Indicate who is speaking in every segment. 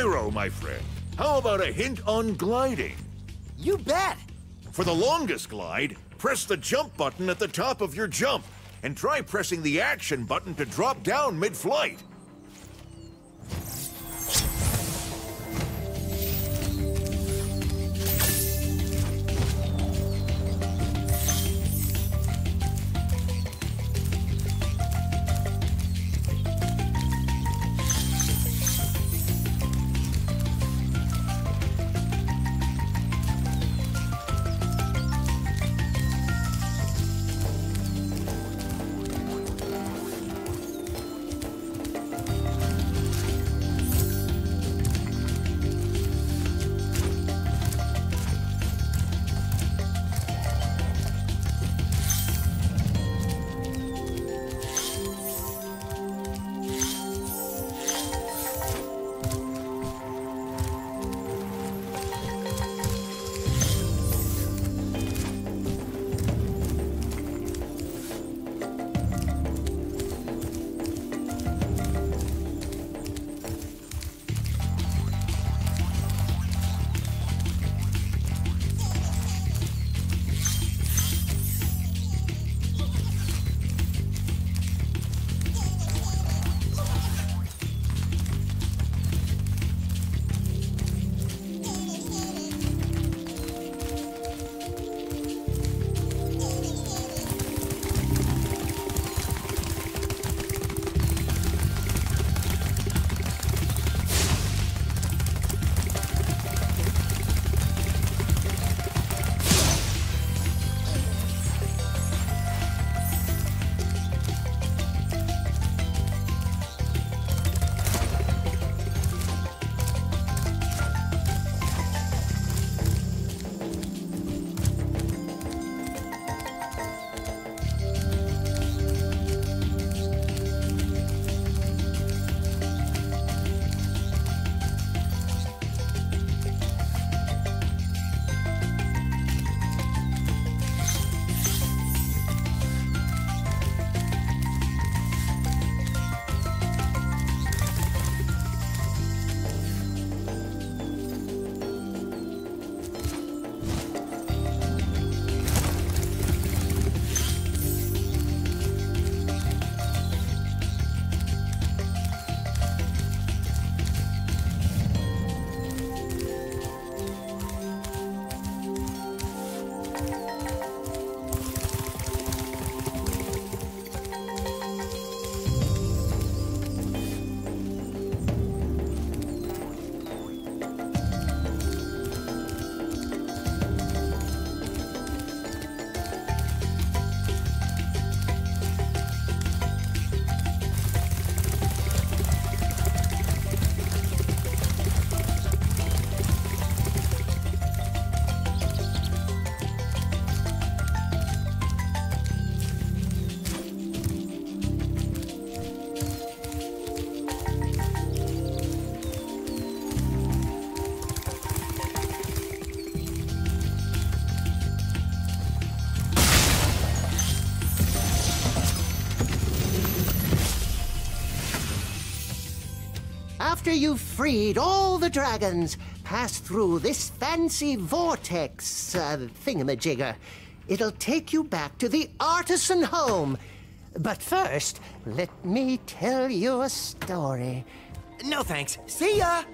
Speaker 1: gyro, my friend. How about a hint on gliding?
Speaker 2: You bet!
Speaker 1: For the longest glide, press the jump button at the top of your jump, and try pressing the action button to drop down mid-flight.
Speaker 3: After you've freed all the dragons, pass through this fancy vortex thingamajigger. It'll take you back to the artisan home. But first, let me tell you a story.
Speaker 2: No thanks. See ya!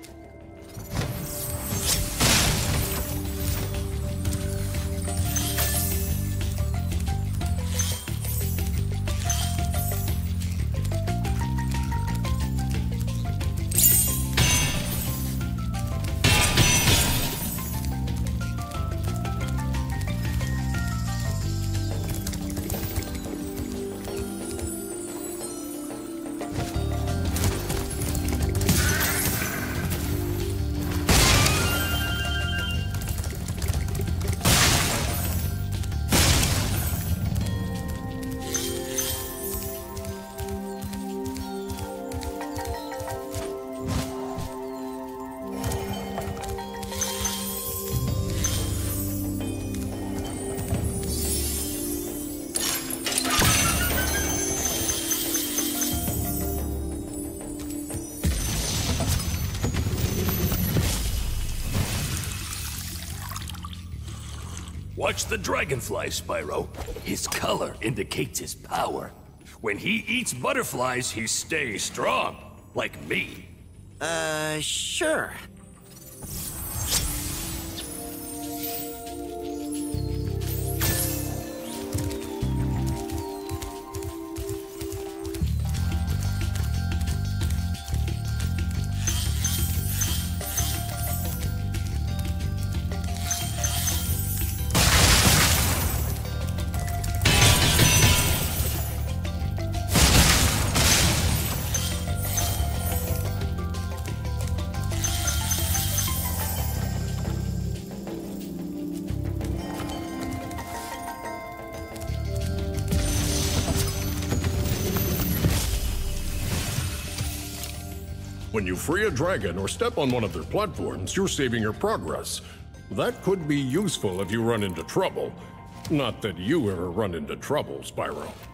Speaker 4: Watch the dragonfly, Spyro. His color indicates his power. When he eats butterflies, he stays strong. Like me.
Speaker 2: Sure.
Speaker 5: When you free a dragon or step on one of their platforms, you're saving your progress. That could be useful if you run into trouble. Not that you ever run into trouble, Spyro.